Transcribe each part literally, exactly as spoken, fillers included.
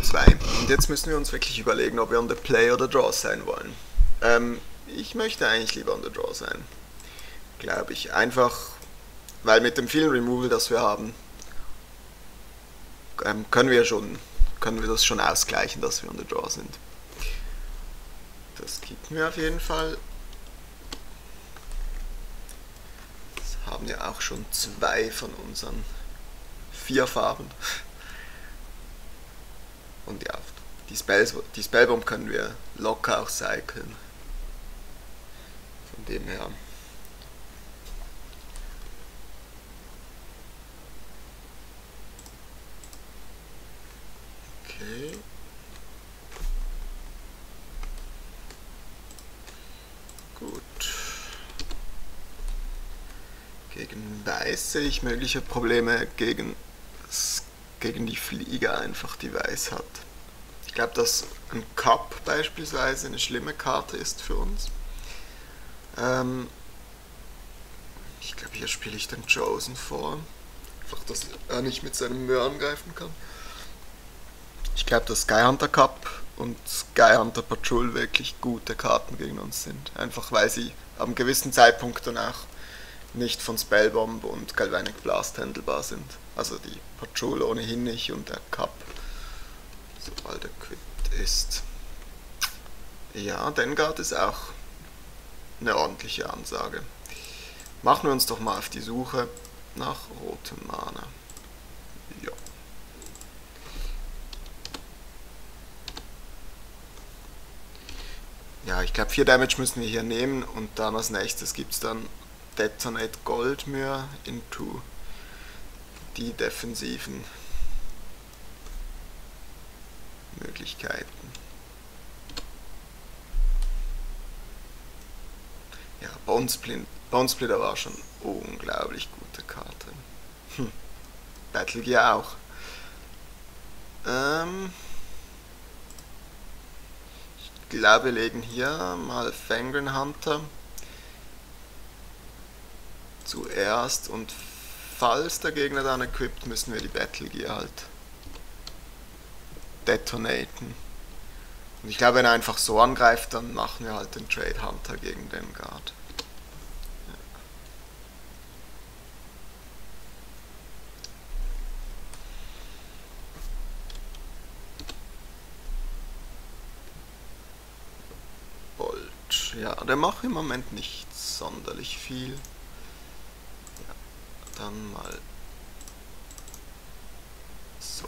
Runde zwei. Und jetzt müssen wir uns wirklich überlegen, ob wir on the play oder draw sein wollen. Ähm, ich möchte eigentlich lieber on the draw sein. Glaube ich. Einfach, weil mit dem vielen Removal, das wir haben, ähm, können wir schon, können wir das schon ausgleichen, dass wir on the draw sind. Das gibt mir auf jeden Fall. Das haben ja auch schon zwei von unseren vier Farben. Und ja, die, Spells, die Spellbomb können wir locker auch cyclen. Von dem her. Okay. Gut. Gegen Weiß sehe ich mögliche Probleme gegen, gegen die Fliege einfach, die Weiß hat. Ich glaube, dass ein Cup beispielsweise eine schlimme Karte ist für uns. Ähm ich glaube, hier spiele ich den Chosen vor. Einfach, dass er nicht mit seinem Möhr angreifen kann. Ich glaube, dass Sky Hunter Cup und Sky Hunter Patrol wirklich gute Karten gegen uns sind. Einfach weil sie ab einem gewissen Zeitpunkt danach nicht von Spellbomb und Galvanic Blast handelbar sind. Also die Patrol ohnehin nicht und der Cup, sobald er equipped ist. Ja, Dengard ist auch eine ordentliche Ansage. Machen wir uns doch mal auf die Suche nach rotem Mana. Ja. Ja, ich glaube vier Damage müssen wir hier nehmen und dann als nächstes gibt es dann Detonate Goldmyr into die defensiven Möglichkeiten. Ja, Bonesplitter war schon unglaublich gute Karte. Hm. Battle Gear auch. Ähm ich glaube, wir legen hier mal Fangren Hunter zuerst und falls der Gegner dann equipped, müssen wir die Battle Gear halt detonaten. Und ich glaube, wenn er einfach so angreift, dann machen wir halt den Trade Hunter gegen den Guard. Ja. Bolt. Ja, der macht im Moment nicht sonderlich viel. Ja, dann mal so.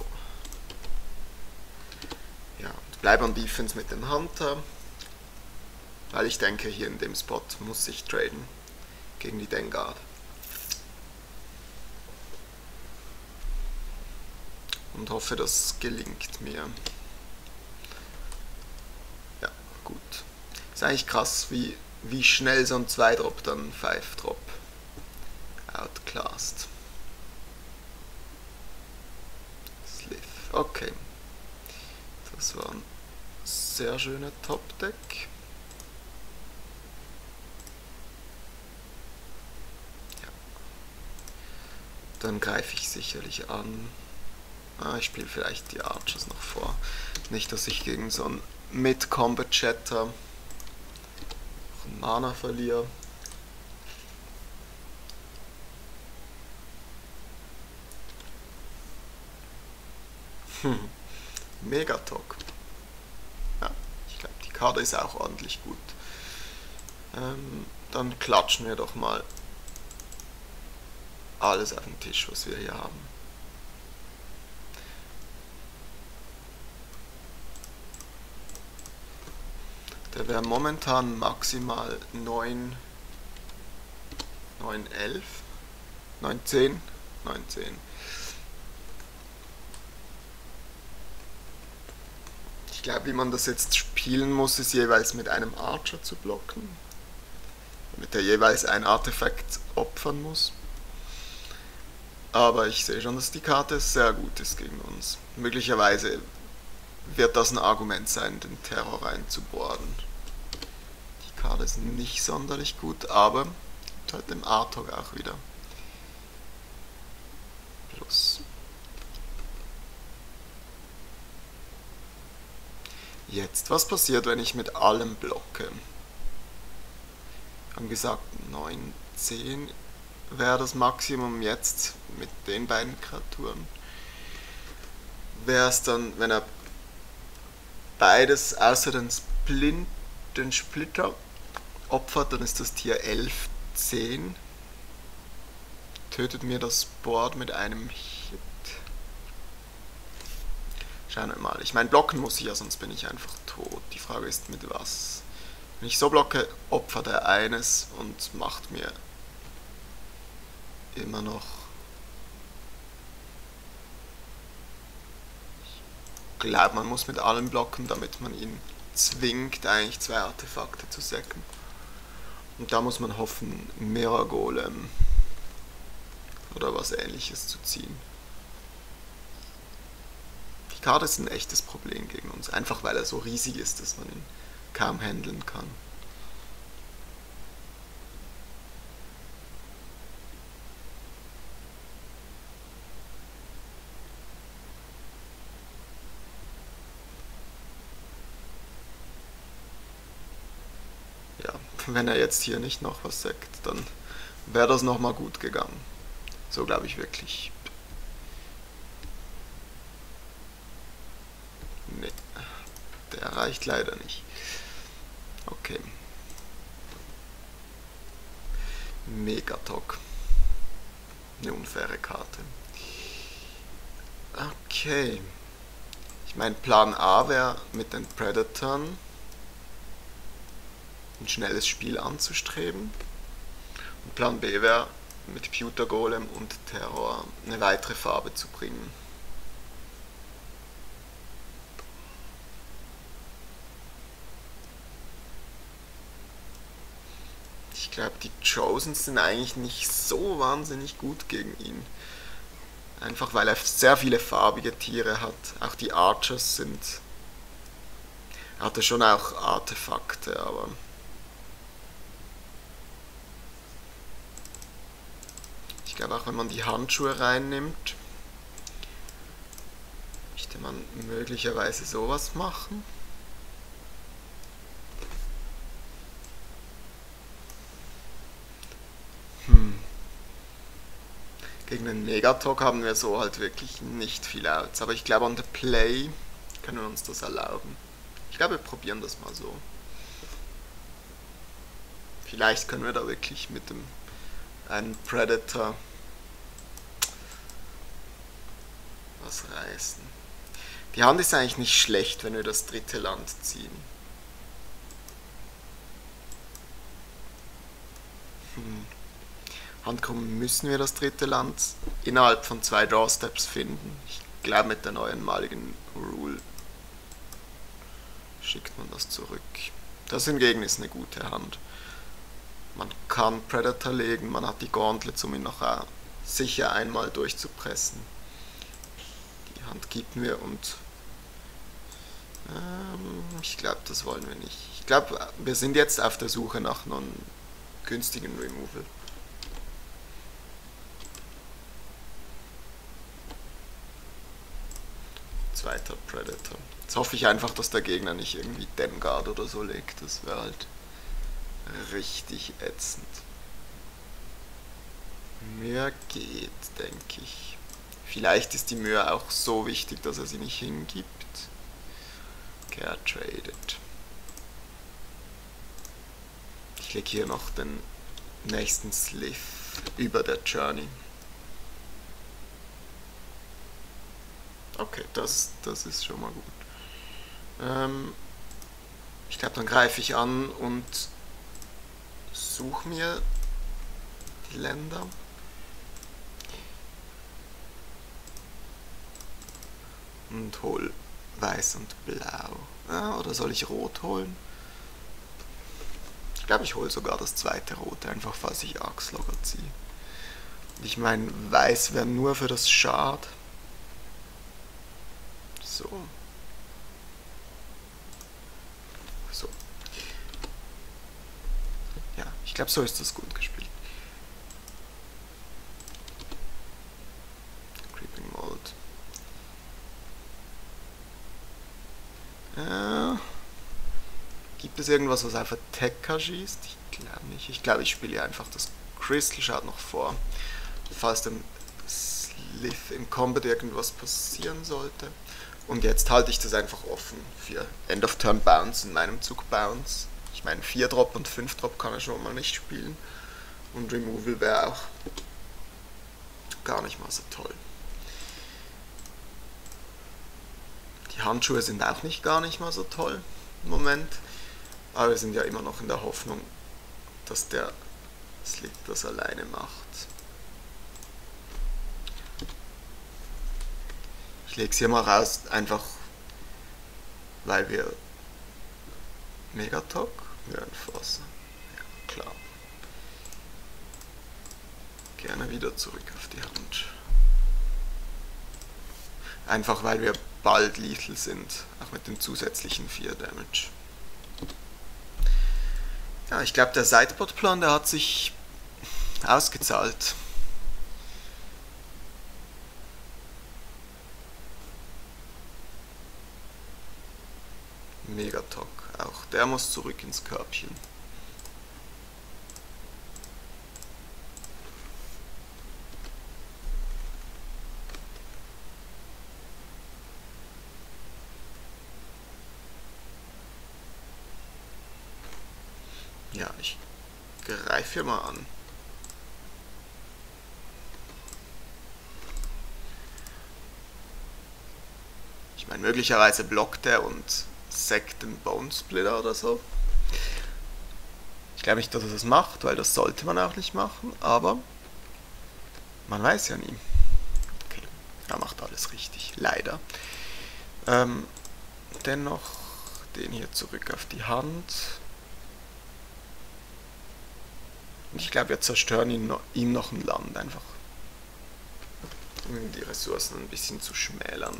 Ja, bleibe am Defense mit dem Hunter, weil ich denke, hier in dem Spot muss ich traden gegen die Dengard. Und hoffe, das gelingt mir. Ja, gut. Ist eigentlich krass, wie, wie schnell so ein zwei Drop dann fünf Drop outclassed. Sliff, okay. Das war ein sehr schöner Top-Deck. Ja. Dann greife ich sicherlich an. Ah, ich spiele vielleicht die Archers noch vor. Nicht, dass ich gegen so einen Mid-Combat-Chatter Mana verliere. Hm. Megatalk. Ja, ich glaube, die Karte ist auch ordentlich gut. Ähm, dann klatschen wir doch mal alles auf den Tisch, was wir hier haben. Der wäre momentan maximal neun, neun, elf, neun, zehn, neun, zehn. Ich glaube, wie man das jetzt spielen muss, ist jeweils mit einem Archer zu blocken, damit er jeweils ein Artefakt opfern muss. Aber ich sehe schon, dass die Karte sehr gut ist gegen uns. Möglicherweise wird das ein Argument sein, den Terror reinzuboarden. Die Karte ist nicht sonderlich gut, aber halt dem Artok auch wieder Plus. Jetzt, was passiert, wenn ich mit allem blocke? Wir haben gesagt, neun, zehn wäre das Maximum jetzt mit den beiden Kreaturen. Wäre es dann, wenn er beides außer den Splint, den Splitter opfert, dann ist das Tier elf, zehn. Tötet mir das Board mit einem Hit. Schauen wir mal. Ich meine, blocken muss ich ja, sonst bin ich einfach tot. Die Frage ist, mit was? Wenn ich so blocke, opfert er eines und macht mir immer noch... Ich glaube, man muss mit allem blocken, damit man ihn zwingt, eigentlich zwei Artefakte zu sacken. Und da muss man hoffen, Mirror Golem oder was Ähnliches zu ziehen. Die Karte ist ein echtes Problem gegen uns, einfach weil er so riesig ist, dass man ihn kaum handeln kann. Ja, wenn er jetzt hier nicht noch was sagt, dann wäre das nochmal gut gegangen. So glaube ich wirklich. Nee, der reicht leider nicht. Okay. Megatok. Eine unfaire Karte. Okay. Ich meine, Plan A wäre mit den Predatoren ein schnelles Spiel anzustreben. Und Plan B wäre mit Pewter Golem und Terror eine weitere Farbe zu bringen. Ich glaube, die Chosens sind eigentlich nicht so wahnsinnig gut gegen ihn. Einfach weil er sehr viele farbige Tiere hat. Auch die Archers sind... Er hatte schon auch Artefakte, aber... Ich glaube, auch wenn man die Handschuhe reinnimmt, möchte man möglicherweise sowas machen. Hm. Gegen den Megatok haben wir so halt wirklich nicht viel Outs. Aber ich glaube, on the play können wir uns das erlauben. Ich glaube, wir probieren das mal so. Vielleicht können wir da wirklich mit dem einen Predator was reißen. Die Hand ist eigentlich nicht schlecht, wenn wir das dritte Land ziehen. Hm. Handkrumm müssen wir das dritte Land innerhalb von zwei Drawsteps finden. Ich glaube, mit der neuen maligen Rule schickt man das zurück. Das hingegen ist eine gute Hand. Man kann Predator legen, man hat die Gauntlets, um ihn noch sicher einmal durchzupressen. Die Hand gibt mir und ähm, ich glaube, das wollen wir nicht. Ich glaube, wir sind jetzt auf der Suche nach einem günstigen Removal. Zweiter Predator. Jetzt hoffe ich einfach, dass der Gegner nicht irgendwie Denguard oder so legt. Das wäre halt richtig ätzend. Mühe geht, denke ich. Vielleicht ist die Mühe auch so wichtig, dass er sie nicht hingibt. Okay, er tradet. Ich lege hier noch den nächsten Slith über der Journey. Okay, das, das ist schon mal gut. Ähm, ich glaube, dann greife ich an und suche mir die Länder. Und hol weiß und blau. Ah, oder soll ich rot holen? Ich glaube, ich hole sogar das zweite rote, einfach falls ich Axlogger ziehe. Ich meine, weiß wäre nur für das Schad. So. So. Ja, ich glaube, so ist das gut gespielt. Creeping Mold. Äh. Gibt es irgendwas, was auf Attacker schießt? Ich glaube nicht. Ich glaube, ich spiele hier einfach das Crystal Shard noch vor. Falls dem Slith im Combat irgendwas passieren sollte. Und jetzt halte ich das einfach offen für End of Turn Bounce in meinem Zug Bounce. Ich meine, vier Drop und fünf Drop kann er schon mal nicht spielen. Und Removal wäre auch gar nicht mal so toll. Die Handschuhe sind auch nicht gar nicht mal so toll im Moment. Aber wir sind ja immer noch in der Hoffnung, dass der Slith das alleine macht. Ich lege es hier mal raus, einfach weil wir Megatok, wir Enforcer, ja klar. Gerne wieder zurück auf die Hand. Einfach weil wir bald lethal sind, auch mit den zusätzlichen vier Damage. Ja, ich glaube, der Sideboard-Plan, der hat sich ausgezahlt. Megatok, auch der muss zurück ins Körbchen. Ja, ich greife hier mal an. Ich meine, möglicherweise blockt er und sackt den Bone Splitter oder so. Ich glaube nicht, dass er das macht, weil das sollte man auch nicht machen, aber man weiß ja nie. Okay, er macht alles richtig, leider. Ähm, dennoch den hier zurück auf die Hand. Und ich glaube, wir zerstören ihn noch, ihm noch ein Land einfach. Um die Ressourcen ein bisschen zu schmälern.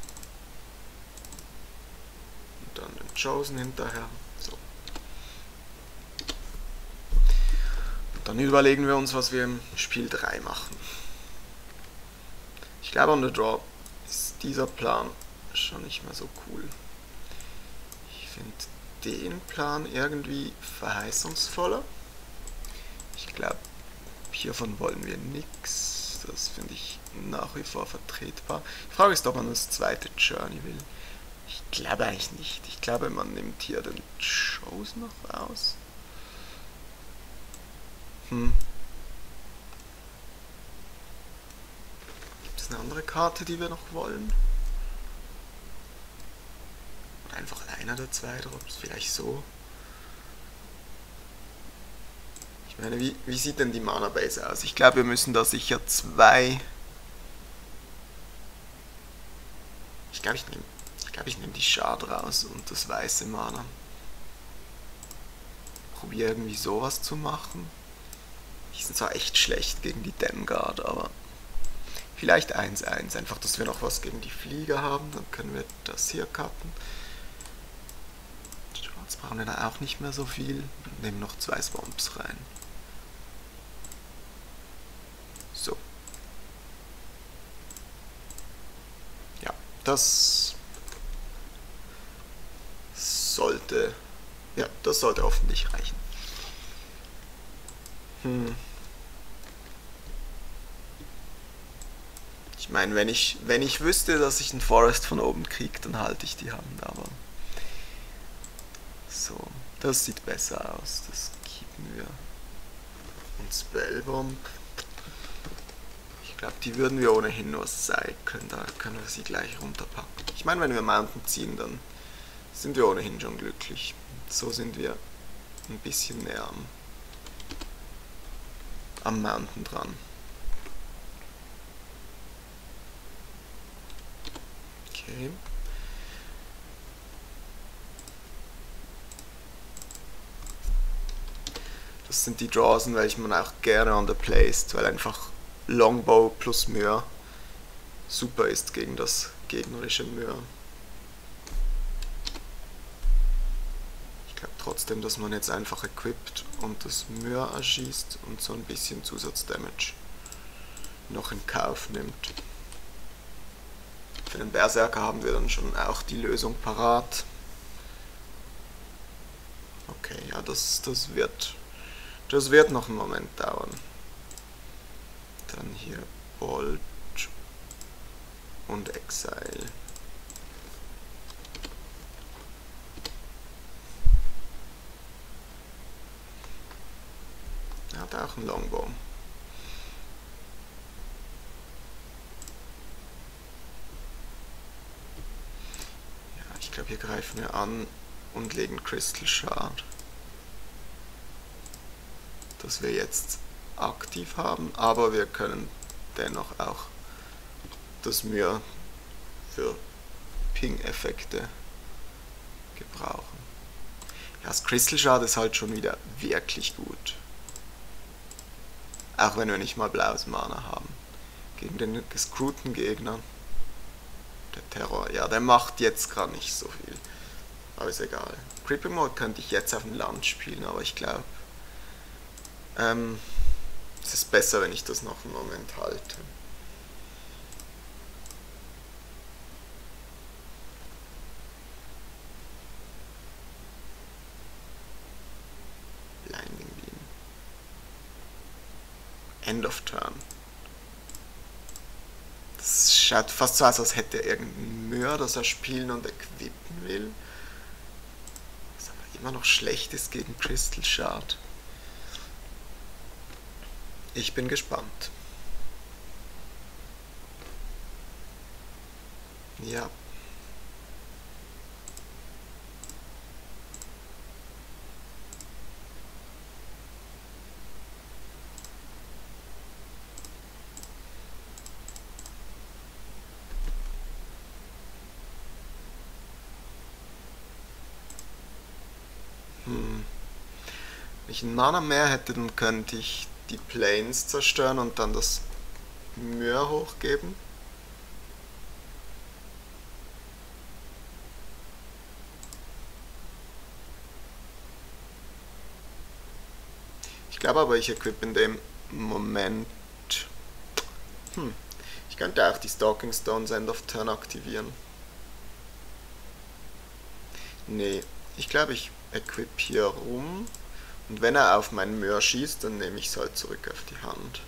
Und dann den Chosen hinterher. So. Und dann überlegen wir uns, was wir im Spiel drei machen. Ich glaube, on the draw ist dieser Plan schon nicht mehr so cool. Ich finde den Plan irgendwie verheißungsvoller. Ich glaube, hiervon wollen wir nichts. Das finde ich nach wie vor vertretbar. Die Frage ist, ob man das zweite Journey will. Ich glaube eigentlich nicht. Ich glaube, man nimmt hier den Chosen noch raus. Hm. Gibt es eine andere Karte, die wir noch wollen? Oder einfach einer der zwei Drops? Vielleicht so. Ich meine, wie, wie sieht denn die Mana Base aus? Ich glaube, wir müssen da sicher zwei... Ich glaube, ich nehme ich glaub, ich nehm die Shard raus und das weiße Mana. Probiere irgendwie sowas zu machen. Die sind zwar echt schlecht gegen die Demguard, aber vielleicht eins eins. Einfach, dass wir noch was gegen die Flieger haben. Dann können wir das hier cutten. Schwarz brauchen wir da auch nicht mehr so viel. Nehmen noch zwei Swamps rein. So. Ja, das sollte, ja, das sollte hoffentlich reichen. Hm. Ich meine, wenn ich, wenn ich wüsste, dass ich einen Forest von oben kriege, dann halte ich die Hand, aber so, das sieht besser aus, das keepen wir. Und Spellbomb. Ich glaube, die würden wir ohnehin nur cyclen, da können wir sie gleich runterpacken. Ich meine, wenn wir Mountain ziehen, dann sind wir ohnehin schon glücklich. So sind wir ein bisschen näher am, am Mountain dran. Okay. Das sind die Draws, in welchen man auch gerne on the placed, weil einfach Longbow plus Myr super ist gegen das gegnerische Myr. Ich glaube trotzdem, dass man jetzt einfach equipt und das Myr erschießt und so ein bisschen Zusatzdamage noch in Kauf nimmt. Für den Berserker haben wir dann schon auch die Lösung parat. Okay, ja, das, das wird das wird noch einen Moment dauern. Dann hier Bolt und Exile. Er hat auch einen Longbow. Ja, ich glaube, hier greifen wir an und legen Crystal Shard. Das wir jetzt aktiv haben, aber wir können dennoch auch das Myr für Ping-Effekte gebrauchen. Ja, das Crystal Shard ist halt schon wieder wirklich gut. Auch wenn wir nicht mal blaues Mana haben. Gegen den gescrewten Gegner. Der Terror, ja, der macht jetzt gerade nicht so viel. Aber ist egal. Creeping Mode könnte ich jetzt auf dem Land spielen, aber ich glaube, ähm, es ist besser, wenn ich das noch einen Moment halte. Blinding Beam. End of Turn. Das schaut fast so aus, als hätte er irgendein Myr, das er spielen und equippen will. Was aber immer noch schlecht ist gegen Crystal Shard. Ich bin gespannt. Ja. Hm. Wenn ich einen Mana mehr hätte, dann könnte ich die Planes zerstören und dann das Myr hochgeben. Ich glaube aber, ich equip in dem Moment... Hm. Ich könnte auch die Stalking Stones End of Turn aktivieren. Nee, ich glaube, ich equip hier rum. Und wenn er auf meinen Myr schießt, dann nehme ich es halt zurück auf die Hand.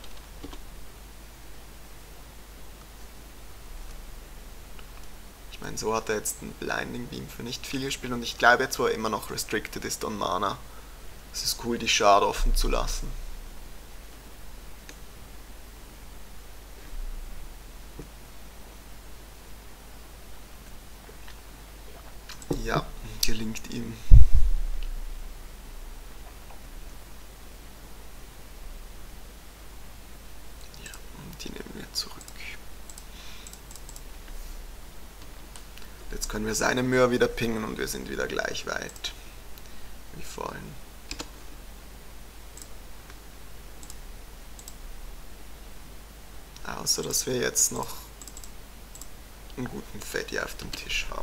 Ich meine, so hat er jetzt einen Blinding Beam für nicht viel gespielt und ich glaube jetzt, wo er immer noch restricted ist on Mana, es ist cool, die Shard offen zu lassen. Ja, gelingt ihm. Ja, und die nehmen wir zurück. Jetzt können wir seine Myr wieder pingen und wir sind wieder gleich weit wie vorhin. Außer dass wir jetzt noch einen guten Fetty auf dem Tisch haben.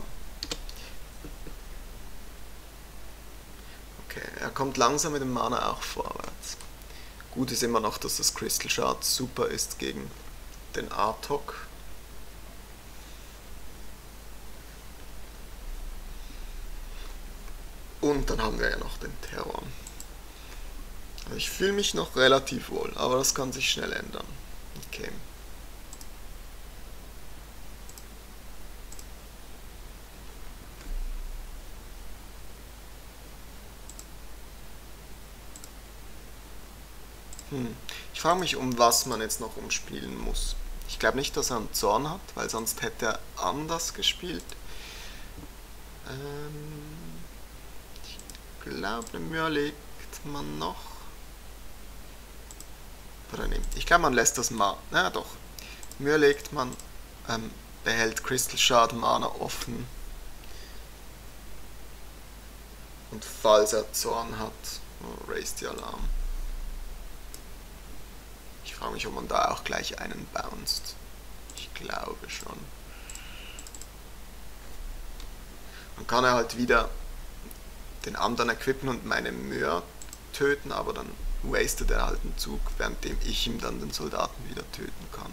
Okay, er kommt langsam mit dem Mana auch vorwärts. Gut ist immer noch, dass das Crystal Shard super ist gegen den Artok. Und dann haben wir ja noch den Terror. Also ich fühle mich noch relativ wohl, aber das kann sich schnell ändern. Okay. Hm. Ich frage mich, um was man jetzt noch umspielen muss. Ich glaube nicht, dass er einen Zorn hat, weil sonst hätte er anders gespielt. Ähm, ich glaube, eine Myr legt man noch. Oder nicht. Ich glaube, man lässt das mal. Na doch. Myr legt man, ähm, behält Crystal Shard Mana offen. Und falls er Zorn hat, oh, raise die Alarm. Ich frage mich, ob man da auch gleich einen bounced. Ich glaube schon. Dann kann er halt wieder den anderen equippen und meine Myr töten, aber dann wastet er halt einen Zug, währenddem ich ihm dann den Soldaten wieder töten kann.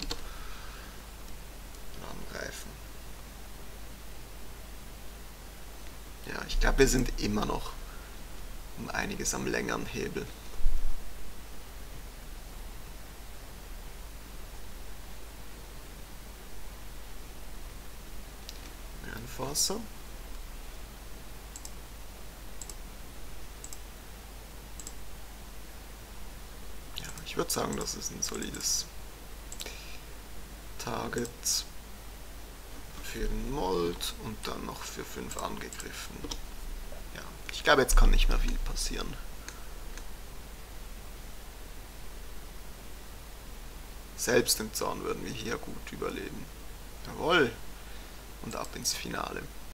Angreifen. Ja, ich glaube, wir sind immer noch um einiges am längeren Hebel. Enforcer. Ja, ich würde sagen, das ist ein solides Target für den Mold und dann noch für fünf angegriffen. Ja, ich glaube, jetzt kann nicht mehr viel passieren. Selbst den Zorn würden wir hier gut überleben. Jawohl. Und ab ins Finale.